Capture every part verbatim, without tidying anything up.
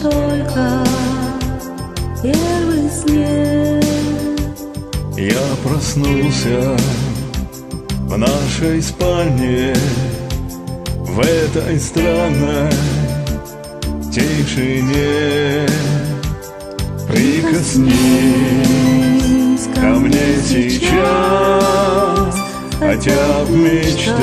только первый снег. Я проснулся в нашей спальне, в этой странной тишине. Прикоснись ко мне сейчас, хотя в мечтах.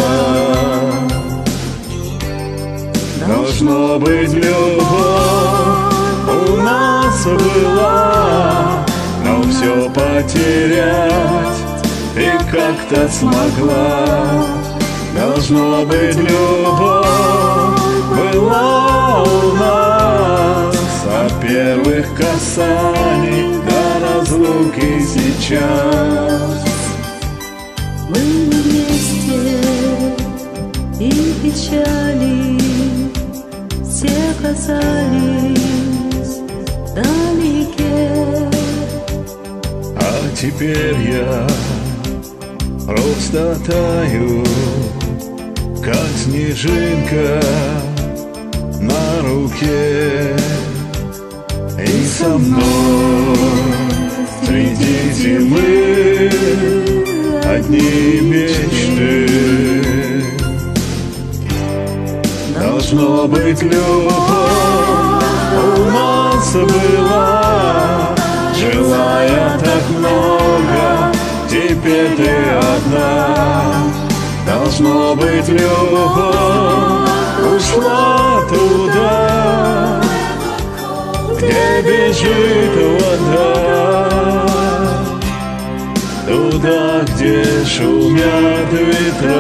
Должно быть, любовь у нас была, но все потерять ты как-то смогла. Должно быть, любовь была у нас от первых касаний до разлуки сейчас. Мы вместе, и печали все казались вдалеке. А теперь я просто таю, как снежинка на руке. И со мной среди зимы одни мечты. Должно быть, любовь у нас была, желая так много, теперь ты одна. Должно быть, любовь ушла туда, где бежит вода, туда, где шумят ветра.